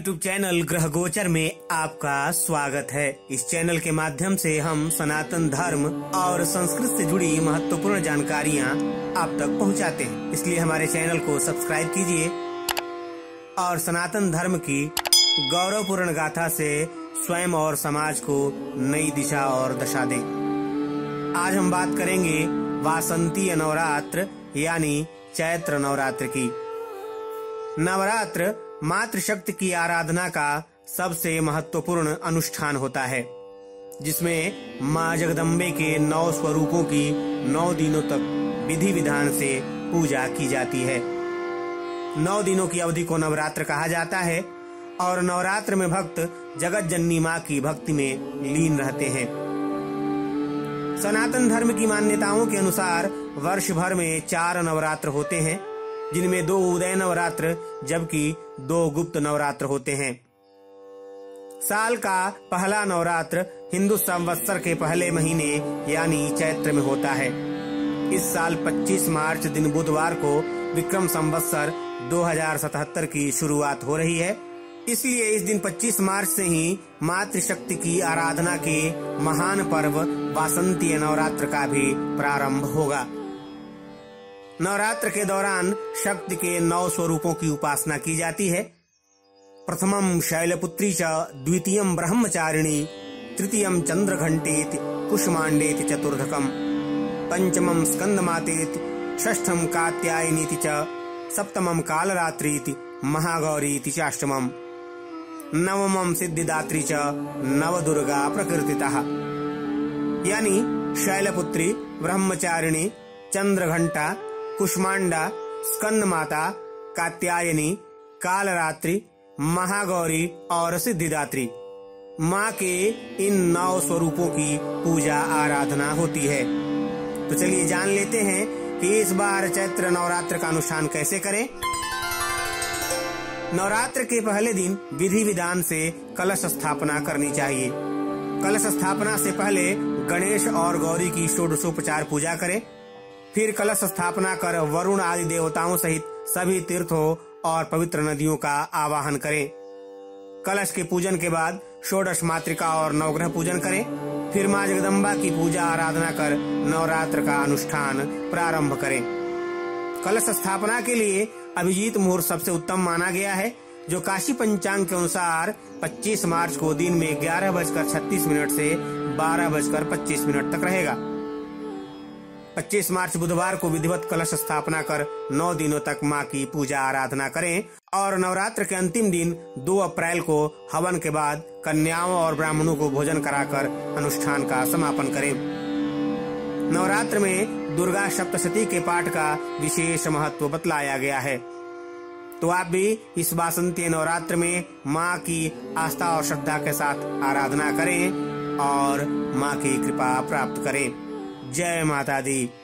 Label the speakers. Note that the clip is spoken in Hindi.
Speaker 1: YouTube चैनल ग्रह गोचर में आपका स्वागत है। इस चैनल के माध्यम से हम सनातन धर्म और संस्कृत से जुड़ी महत्वपूर्ण जानकारियाँ आप तक पहुँचाते हैं, इसलिए हमारे चैनल को सब्सक्राइब कीजिए और सनातन धर्म की गौरवपूर्ण गाथा से स्वयं और समाज को नई दिशा और दशा दें। आज हम बात करेंगे वासंतीय नवरात्र यानी चैत्र नवरात्र की। नवरात्र मातृशक्ति की आराधना का सबसे महत्वपूर्ण अनुष्ठान होता है, जिसमें माँ जगदम्बे के 9 स्वरूपों की 9 दिनों तक विधि विधान से पूजा की जाती है। 9 दिनों की अवधि को नवरात्र कहा जाता है और नवरात्र में भक्त जगत जननी माँ की भक्ति में लीन रहते हैं। सनातन धर्म की मान्यताओं के अनुसार वर्ष भर में 4 नवरात्र होते हैं, जिनमें 2 उदय नवरात्र जबकि 2 गुप्त नवरात्र होते हैं। साल का पहला नवरात्र हिंदू संवत्सर के पहले महीने यानी चैत्र में होता है। इस साल 25 मार्च दिन बुधवार को विक्रम संवत्सर 2077 की शुरुआत हो रही है, इसलिए इस दिन 25 मार्च से ही मातृशक्ति की आराधना के महान पर्व वासंतीय नवरात्र का भी प्रारंभ होगा। नवरात्र के दौरान शक्ति के 9 स्वरूपों की उपासना की जाती है। प्रथमम शैलपुत्री च, द्वितीयम ब्रह्मचारिणी, तृतीयम चंद्रघंटेति, कुष्मांडेति चतुर्थकम, पंचमम स्कंदमातेति, षष्ठम कात्यायनीति च, सप्तमम कालरात्रीति, महागौरीति च अष्टमम, नवमम सिद्धिदात्री च, नवदुर्गा प्रकृतितः। यानी शैलपुत्री, ब्रह्मचारिणी, चंद्रघंटा, कुष्मांडा, स्कंद माता, कात्यायनी, कालरात्रि, महागौरी और सिद्धिदात्री माँ के इन 9 स्वरूपों की पूजा आराधना होती है। तो चलिए जान लेते हैं कि इस बार चैत्र नवरात्र का अनुष्ठान कैसे करें। नवरात्र के पहले दिन विधि विधान से कलश स्थापना करनी चाहिए। कलश स्थापना से पहले गणेश और गौरी की षोडशोपचार पूजा करें। फिर कलश स्थापना कर वरुण आदि देवताओं सहित सभी तीर्थों और पवित्र नदियों का आवाहन करें। कलश के पूजन के बाद षोडश मातृका और नवग्रह पूजन करें। फिर माँ जगदम्बा की पूजा आराधना कर नवरात्र का अनुष्ठान प्रारंभ करें। कलश स्थापना के लिए अभिजीत मुहूर्त सबसे उत्तम माना गया है, जो काशी पंचांग के अनुसार 25 मार्च को दिन में 11:36 से 12:25 तक रहेगा। 25 मार्च बुधवार को विधिवत कलश स्थापना कर 9 दिनों तक माँ की पूजा आराधना करें और नवरात्र के अंतिम दिन 2 अप्रैल को हवन के बाद कन्याओं और ब्राह्मणों को भोजन कराकर अनुष्ठान का समापन करें। नवरात्र में दुर्गा सप्तशती के पाठ का विशेष महत्व बतलाया गया है। तो आप भी इस वासंतीय नवरात्र में माँ की आस्था और श्रद्धा के साथ आराधना करें और माँ की कृपा प्राप्त करें। जय माता दी।